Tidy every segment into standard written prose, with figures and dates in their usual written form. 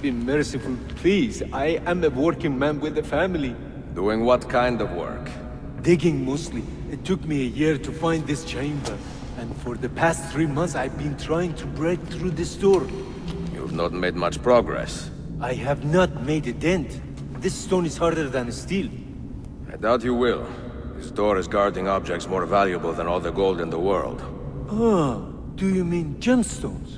Be merciful, please. I am a working man with a family. Doing what kind of work? Digging mostly. It took me a year to find this chamber. And for the past 3 months I've been trying to break through this door. You've not made much progress. I have not made a dent. This stone is harder than steel. I doubt you will. This door is guarding objects more valuable than all the gold in the world. Ah, do you mean gemstones?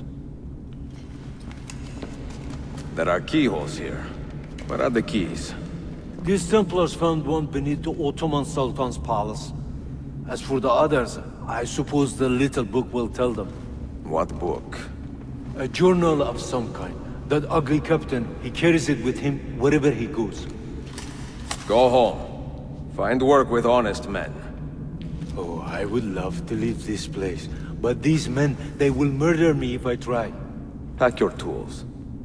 There are keyholes here. Where are the keys? These Templars found one beneath the Ottoman Sultan's palace. As for the others, I suppose the little book will tell them. What book? A journal of some kind. That ugly captain, he carries it with him wherever he goes. Go home. Find work with honest men. Oh, I would love to leave this place. But these men, they will murder me if I try. Pack your tools.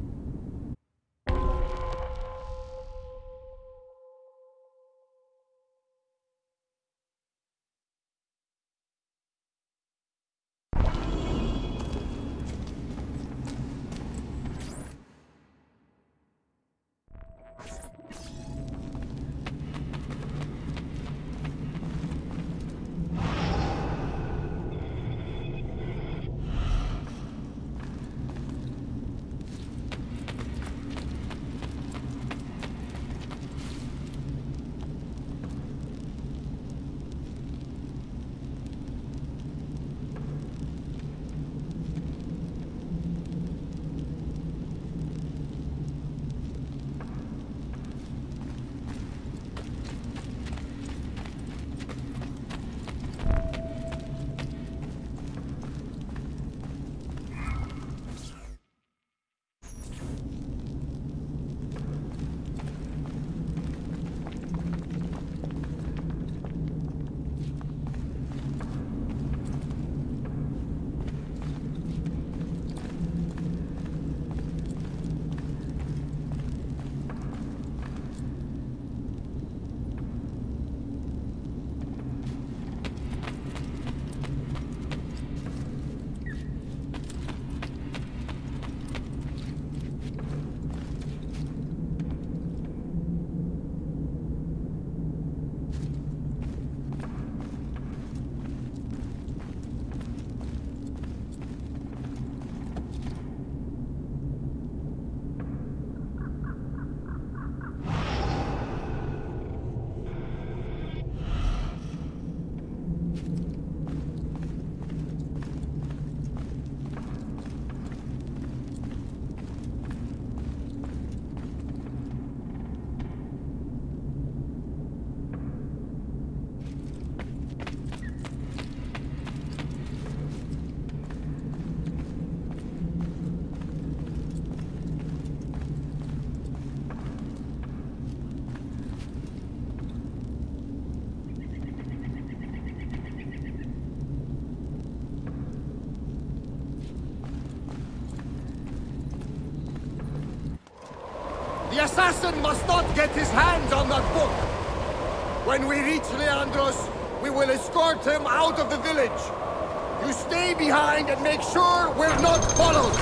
The assassin must not get his hands on that book! When we reach Leandros, we will escort him out of the village. You stay behind and make sure we're not followed!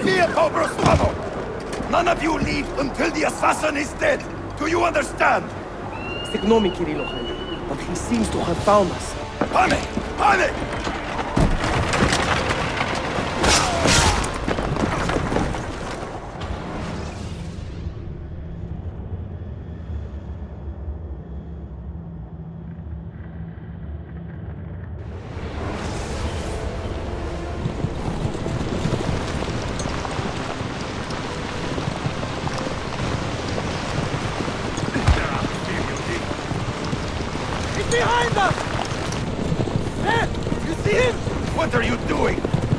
Via Cobra Bravo! None of you leave until the assassin is dead! Do you understand? Ignore me, Kirilo, but he seems to have found us. Panic! Panic! Behind us! There! You see him? What are you doing?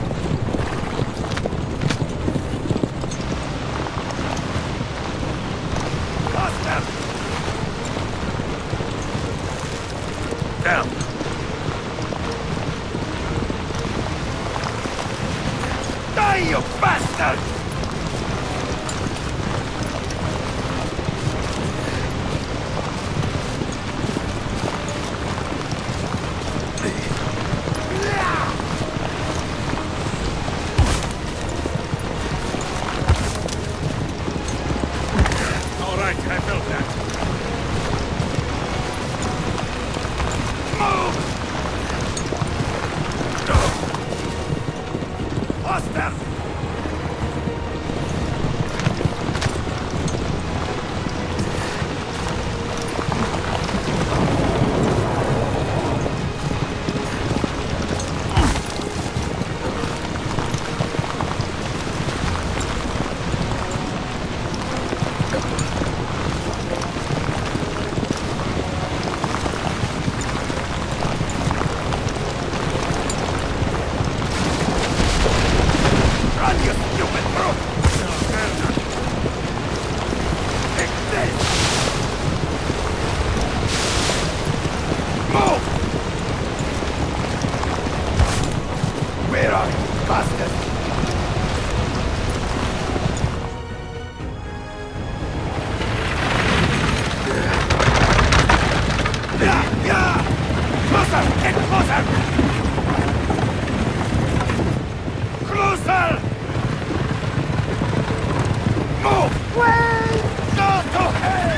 Faster! Down! Die, you bastard! I felt that. Move! Faster! Run, you stupid brute! Take this! Move! Where are you, bastard? Yeah! Closer! Get closer! Closer! Move! Wait! Go to hell!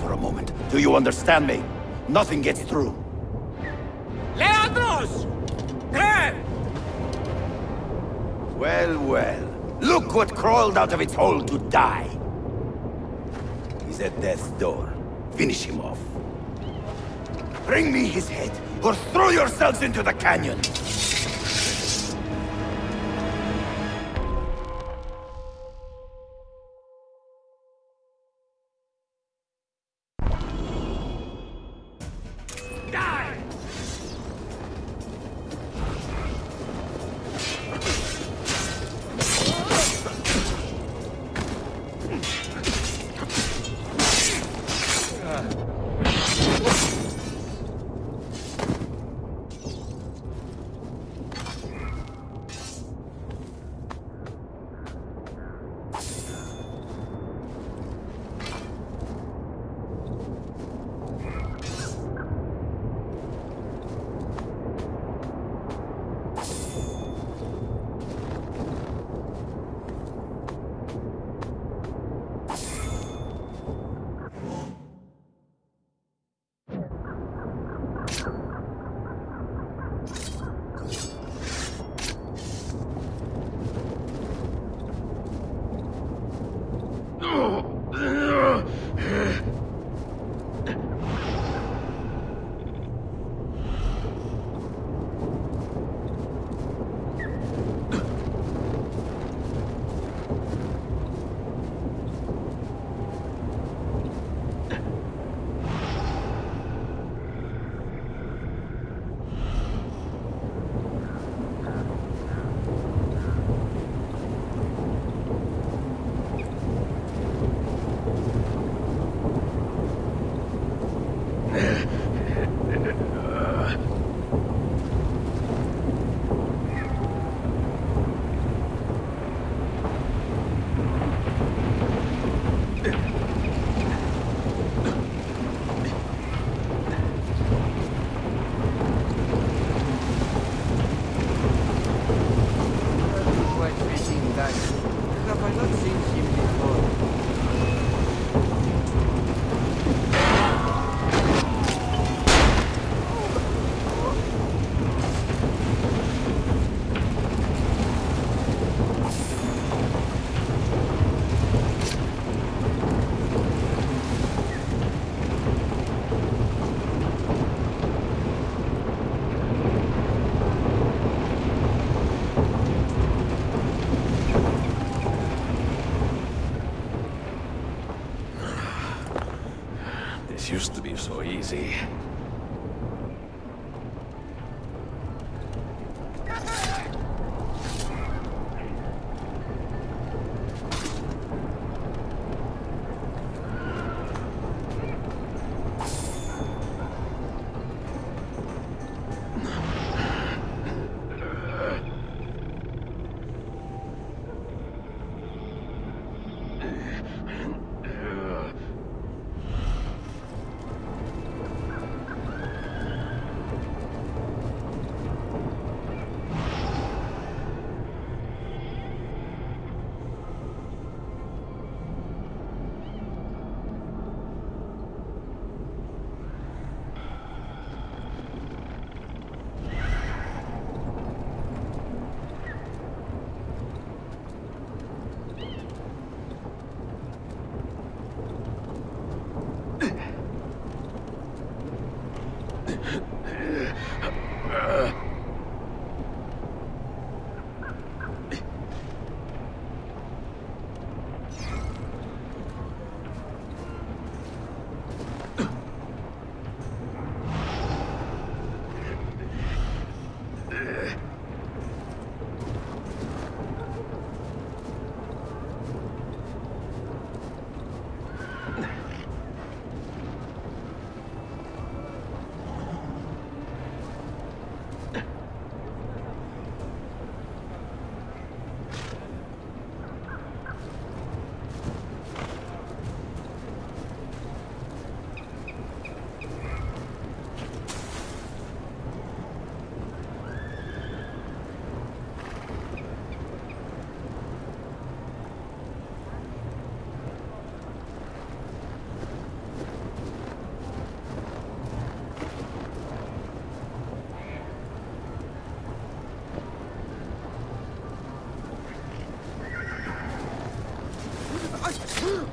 for a moment. Do you understand me? Nothing gets through. Leandros! Claire! Well, well. Look what crawled out of its hole to die. He's at death's door. Finish him off. Bring me his head, or throw yourselves into the canyon! Have I not seen him before? This used to be so easy.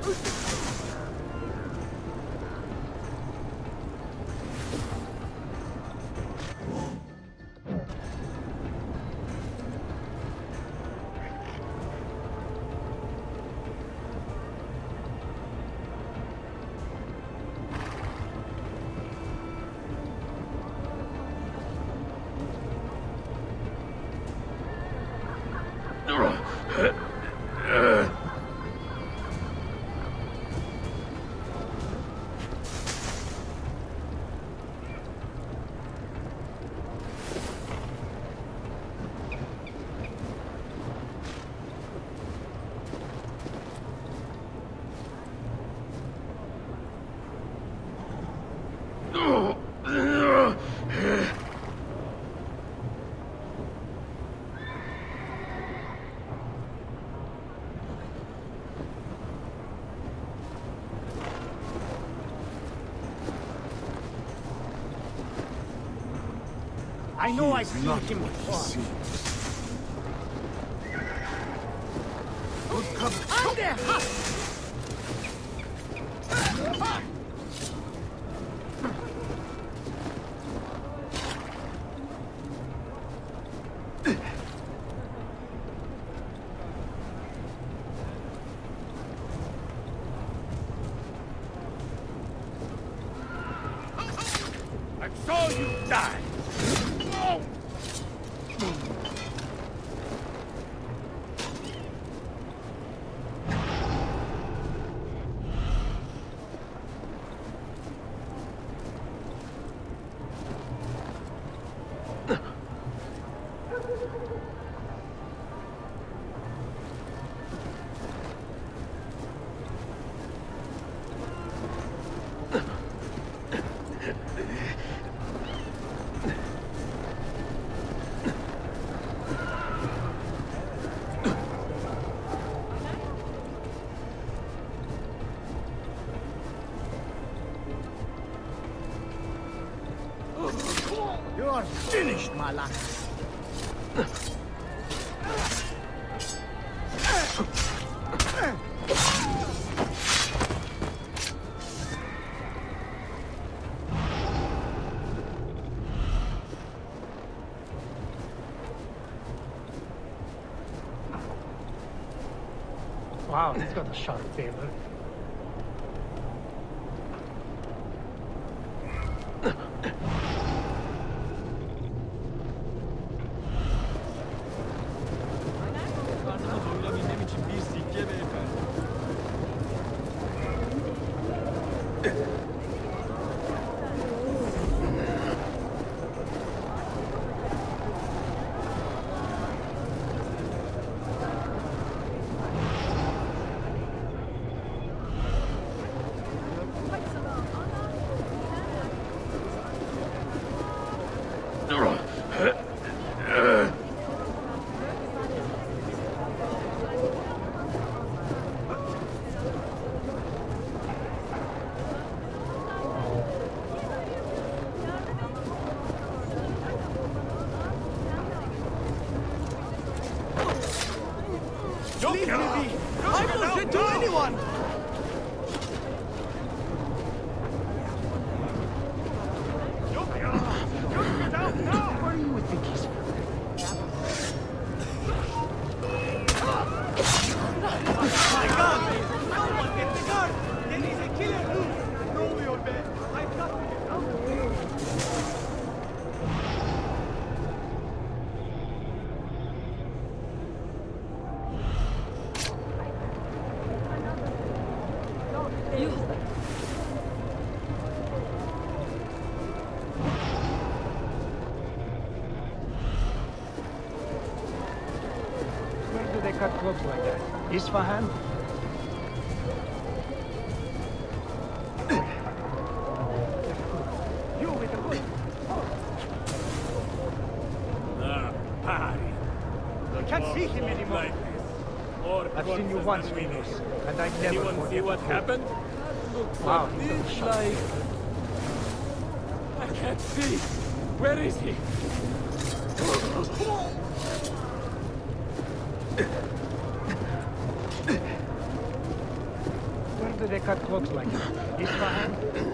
I know I've seen him before. I'm there! I saw you die! You're finished, Malak. Wow, he's got a sharp tail. Leave me be! I don't do anyone! Where do you think he's my God! Someone get the guard! There is a killer loose! No, your man! I've got to get out! Where do they cut clothes like that? Isfahan? You with the hood! I can't see him anymore. I've seen you once, Venus, and I never forget. See what happened? Wow, It's like... I can't see. Where is he? looks like it. Isfahan?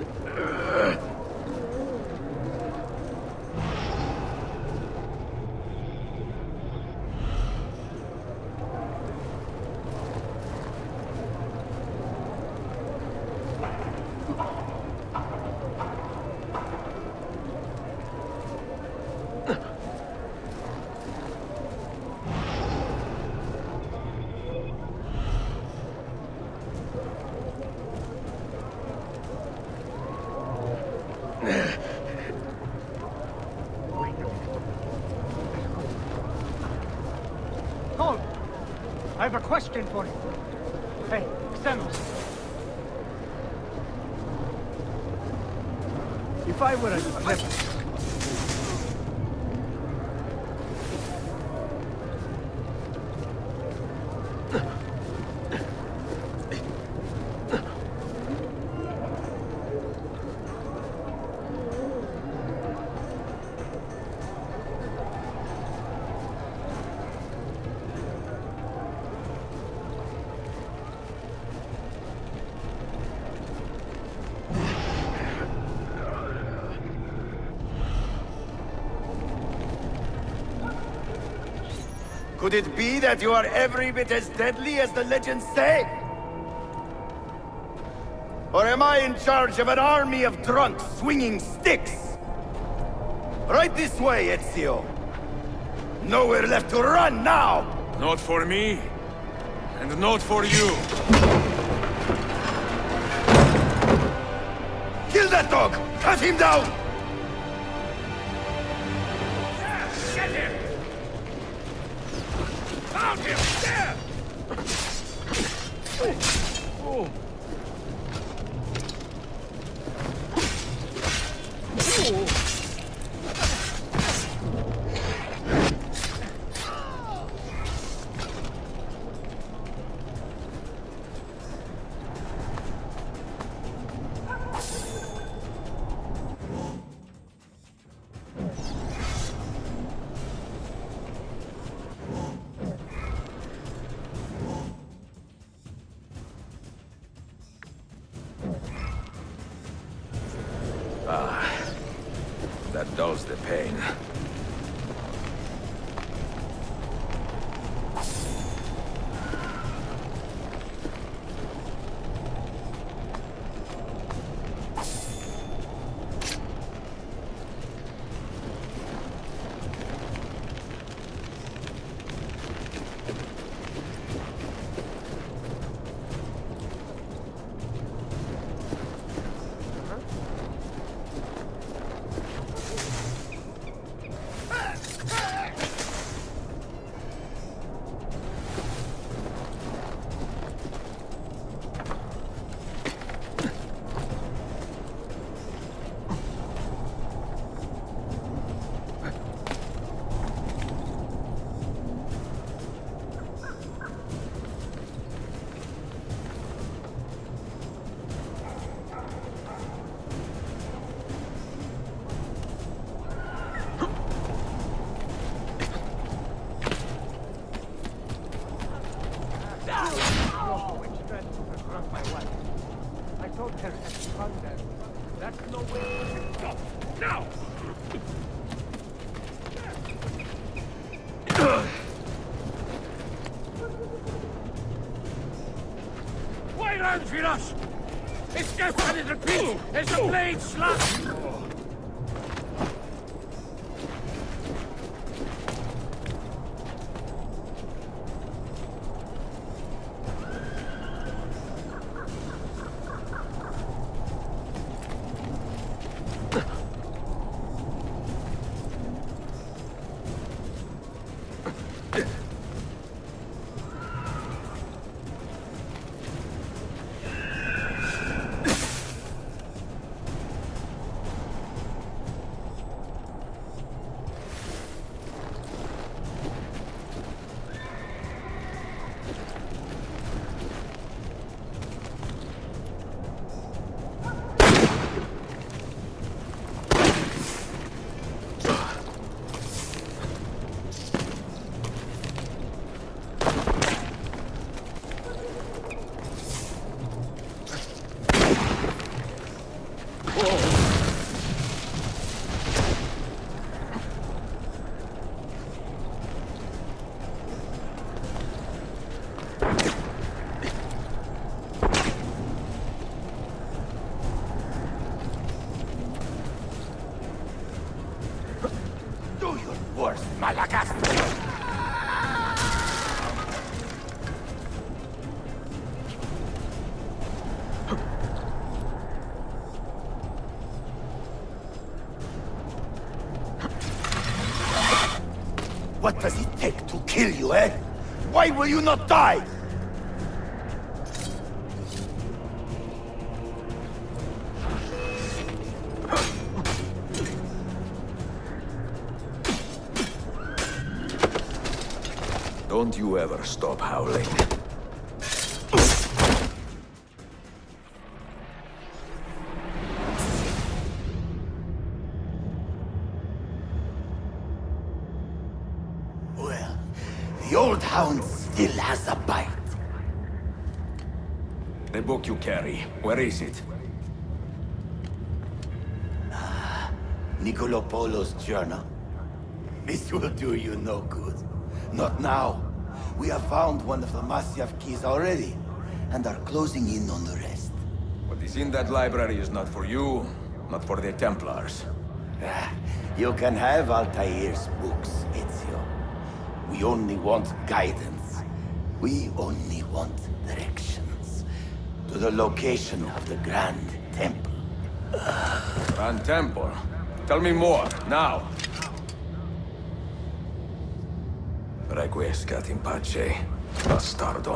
Hold! I have a question for you. Hey, Xenos. If I were a clever... Could it be that you are every bit as deadly as the legends say? Or am I in charge of an army of drunks swinging sticks? Right this way, Ezio. Nowhere left to run now! Not for me, and not for you. Kill that dog! Cut him down! Get him! Found him! There! Oh. That dulls the pain. Why run, Firas? It's just a little piece as the blade slaps. force, Malakas! What does it take to kill you, eh? Why will you not die? Don't you ever stop howling. Well, the old hound still has a bite. The book you carry, where is it? Niccolo Polo's journal. This will do you no good. Not now. We have found one of the Masyaf keys already, and are closing in on the rest. What is in that library is not for you, not for the Templars. You can have Altair's books, Ezio. We only want guidance. We only want directions. To the location of the Grand Temple. Grand Temple? Tell me more, now! Requiescat in pace, bastardo.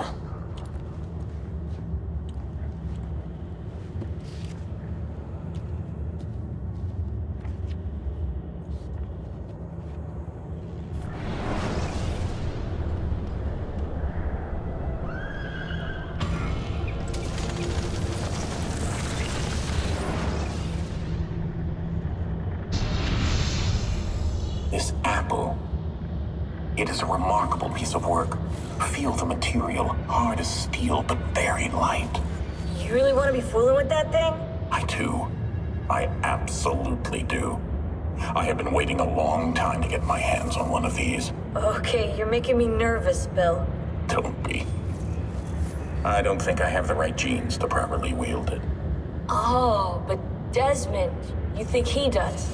This apple. It is a remarkable piece of work. Feel the material, hard as steel, but very light. You really want to be fooling with that thing? I do. I absolutely do. I have been waiting a long time to get my hands on one of these. Okay, you're making me nervous, Bill. Don't be. I don't think I have the right genes to properly wield it. Oh, but Desmond, you think he does?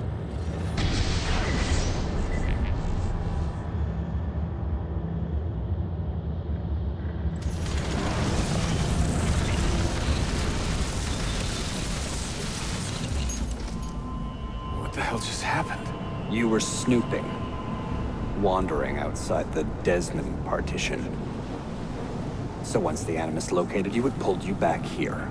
What the hell just happened? You were snooping. Wandering outside the Desmond partition. So once the Animus located you, it pulled you back here.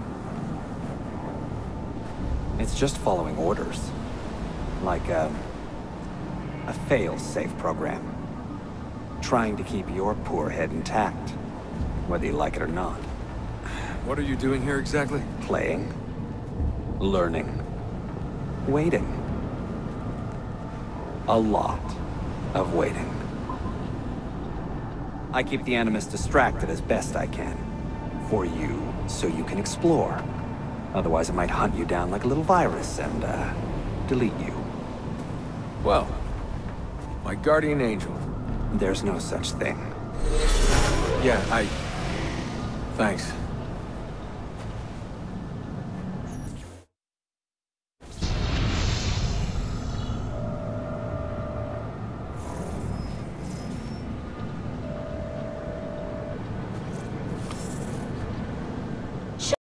It's just following orders. Like a fail-safe program. Trying to keep your poor head intact, whether you like it or not. What are you doing here exactly? Playing. Learning. Waiting. A lot of waiting. I keep the Animus distracted as best I can. For you, so you can explore. Otherwise it might hunt you down like a little virus and, delete you. Well, my guardian angel. There's no such thing. Yeah, thanks.